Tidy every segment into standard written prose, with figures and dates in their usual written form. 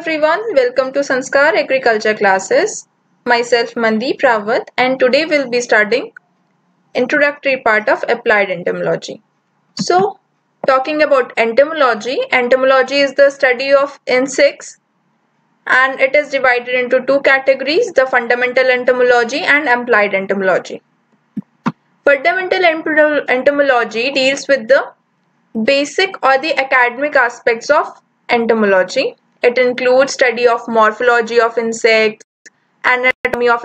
everyone, welcome to Sanskar Agriculture classes. Myself Mandeep Rawat, and today we'll be studying introductory part of applied entomology. So, talking about entomology, entomology is the study of insects and it is divided into two categories, the fundamental entomology and applied entomology. Fundamental entomology deals with the basic or the academic aspects of entomology. It includes study of morphology of insects, anatomy of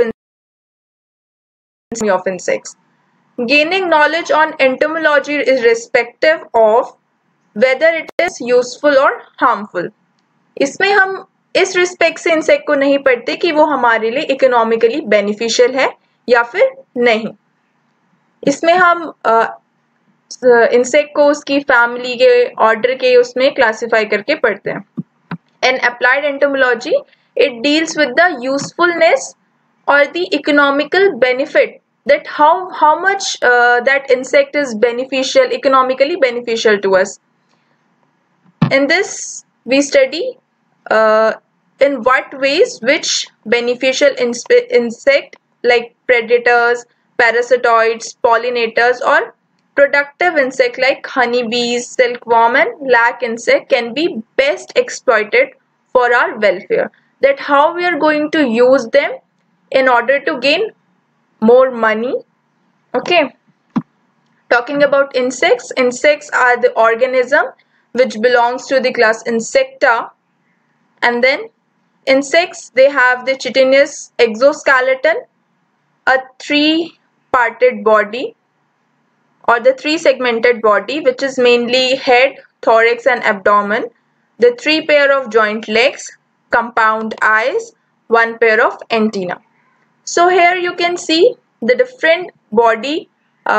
insects. Gaining knowledge on entomology is irrespective of whether it is useful or harmful. इसमें हम इस respect से insect को नहीं पढ़ते कि वो हमारे लिए इकोनॉमिकली बेनिफिशियल है या फिर नहीं. इसमें हम इंसेक्ट को उसकी फैमिली के ऑर्डर के उसमें क्लासिफाई करके पढ़ते हैं. In applied entomology, it deals with the usefulness or the economical benefit, that how much that insect is beneficial, economically beneficial to us. In this, we study in what ways which beneficial insect like predators, parasitoids, pollinators or productive insect like honeybees, silkworm and lac insect can be best exploited for our welfare. That how we are going to use them in order to gain more money. Okay. Talking about insects, insects are the organism which belongs to the class Insecta, and then insects, they have the chitinous exoskeleton, a three-parted body or the three-segmented body, which is mainly head, thorax and abdomen, the three pair of joint legs, compound eyes, one pair of antenna. So here you can see the different body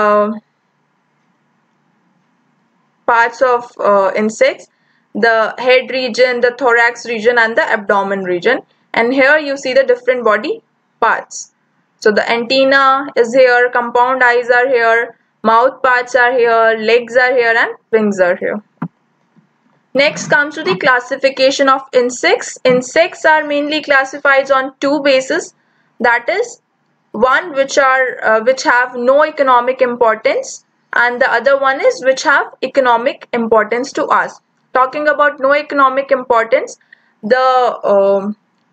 parts of insects, the head region, the thorax region and the abdomen region, and here you see the different body parts. So the antenna is here, compound eyes are here, mouth parts are here, legs are here and wings are here. Next comes to the classification of insects. Insects are mainly classified on two bases, that is one which have no economic importance and the other one is which have economic importance to us. Talking about no economic importance, the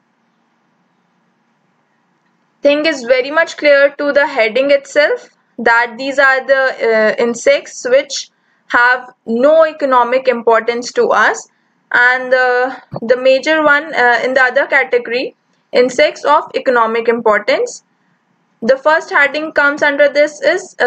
thing is very much clear to the heading itself, that these are the insects which have no economic importance to us, and the major one in the other category, insects of economic importance. The first heading comes under this is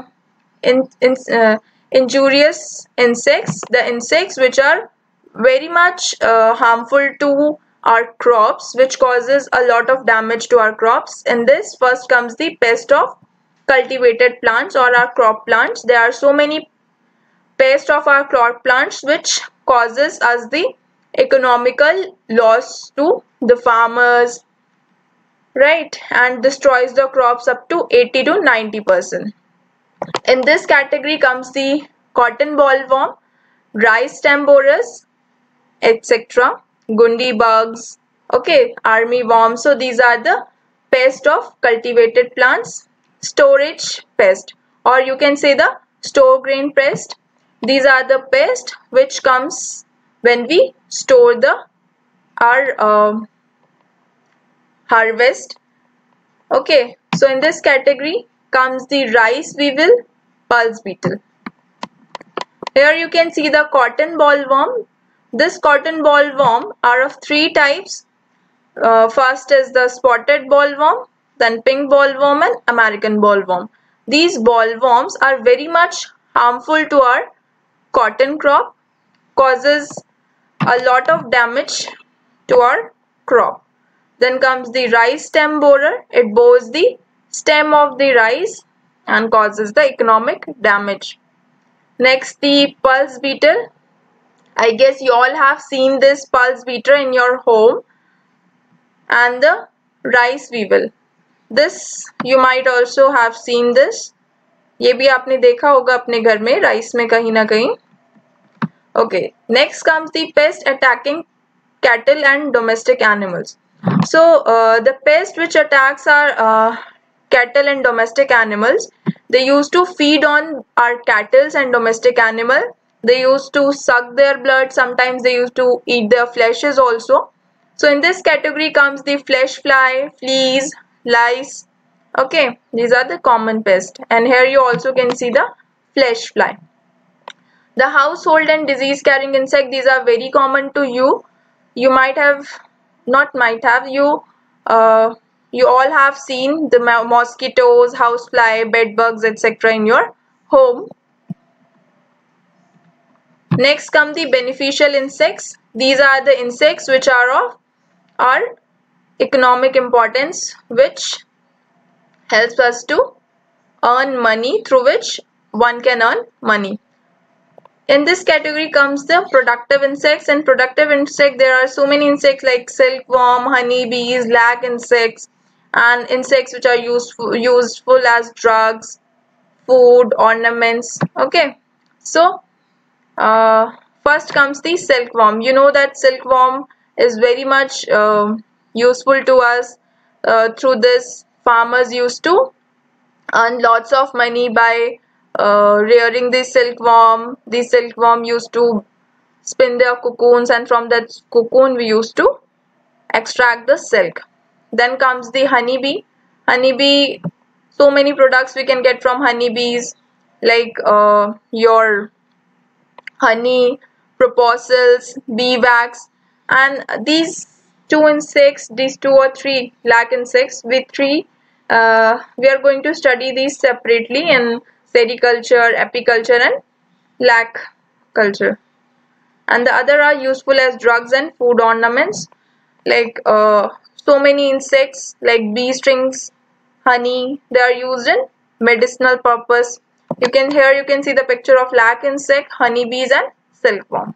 injurious insects, the insects which are very much harmful to our crops, which causes a lot of damage to our crops. In this, first comes the pest of cultivated plants or our crop plants. There are so many pests of our crop plants which causes us the economical loss to the farmers, right, and destroys the crops up to 80 to 90%. In this category comes the cotton bollworm, rice stem borers, etc., gundi bugs, okay, army worms. So these are the pests of cultivated plants. Storage pest, or you can say the store grain pest. These are the pests which comes when we store our harvest. Okay, so in this category comes the rice weevil, pulse beetle. Here you can see the cotton bollworm. This cotton bollworm are of three types. First is the spotted bollworm, then pink bollworm and American bollworm. These bollworms are very much harmful to our cotton crop, causes a lot of damage to our crop. Then comes the rice stem borer. It bores the stem of the rice and causes the economic damage. Next, the pulse beetle. I guess you all have seen this pulse beetle in your home. And the rice weevil. This you might also have seen this. ये भी आपने देखा होगा अपने घर में, rice में कहीं ना कहीं. Okay, next comes the pest attacking cattle and domestic animals. So the pest which attacks our cattle and domestic animals, they used to feed on our cattle and domestic animal. They used to suck their blood. Sometimes they used to eat their fleshes also. So in this category comes the flesh fly, fleas, lice. Okay, these are the common pests. And here you also can see the flesh fly. The household and disease carrying insect, these are very common to you. You might have, not might have, you all have seen the mosquitoes, housefly, bed bugs, etc. in your home. Next come the beneficial insects. These are the insects which are of our economic importance, which helps us to earn money, through which one can earn money. In this category comes the productive insects. And productive insect, there are so many insects like silkworm, honeybees, lag insects, and insects which are useful as drugs, food, ornaments. Okay, so first comes the silkworm. You know that silkworm is very much useful to us. Through this, farmers used to earn lots of money by rearing the silkworm. The silkworm used to spin their cocoons, and from that cocoon we used to extract the silk. Then comes the honeybee. Honeybee, so many products we can get from honeybees, like your honey, proposals, bee wax, and these these two or three lac insects, we are going to study these separately in sericulture, apiculture, and lac culture. And the other are useful as drugs and food ornaments, like so many insects like bee stings, honey, they are used in medicinal purpose. You can see the picture of lac insect, honeybees, and silkworm.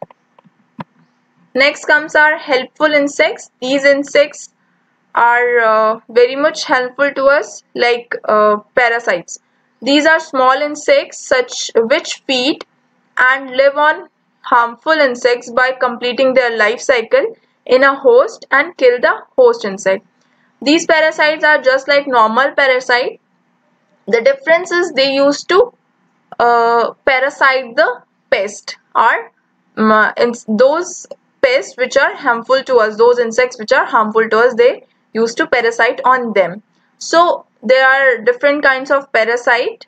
Next comes our helpful insects. These insects are very much helpful to us, like parasites. These are small insects which feed and live on harmful insects by completing their life cycle in a host and kill the host insect. These parasites are just like normal parasite. The difference is they used to parasite the pest, or those pests which are harmful to us, those insects which are harmful to us, they used to parasite on them. So there are different kinds of parasite.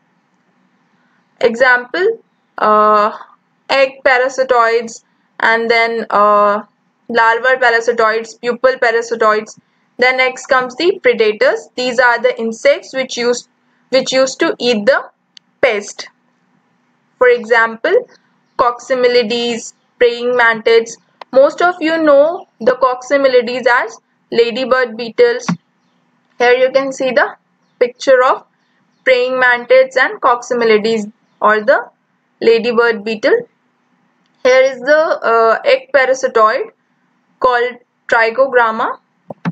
Example, egg parasitoids, and then larval parasitoids, pupal parasitoids. Then next comes the predators. These are the insects which used to eat the pest. For example, coccymellides, praying mantids. Most of you know the coccymellides as ladybird beetles. Here you can see the picture of praying mantids and coccymellides, or the ladybird beetle. Here is the egg parasitoid called Trigogramma.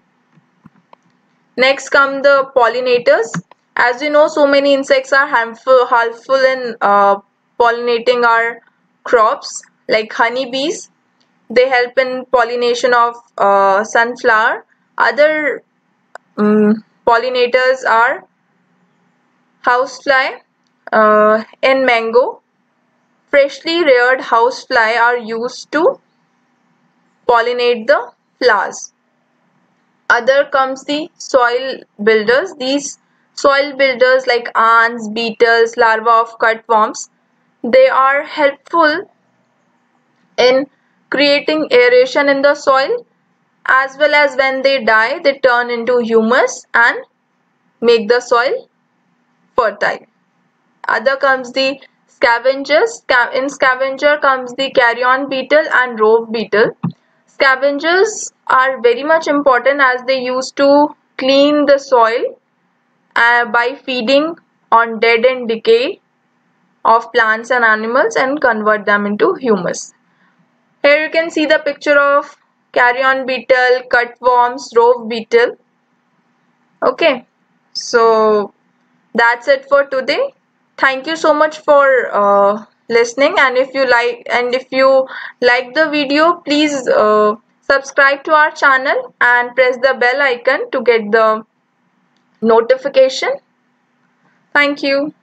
Next come the pollinators. As you know, so many insects are helpful in pollinating our crops, like honeybees. They help in pollination of sunflower. Other pollinators are housefly in mango. Freshly reared housefly are used to pollinate the flowers. Other comes the soil builders. These soil builders like ants, beetles, larvae of cutworms, they are helpful in creating aeration in the soil, as well as when they die, they turn into humus and make the soil fertile. Other comes the scavengers. In scavenger comes the carrion beetle and rove beetle. Scavengers are very much important as they used to clean the soil by feeding on dead and decay of plants and animals and convert them into humus. Here you can see the picture of carrion beetle, cutworms, rove beetle. Okay, so that's it for today. Thank you so much for listening, and if you like the video, please Subscribe to our channel and press the bell icon to get the notification. Thank you.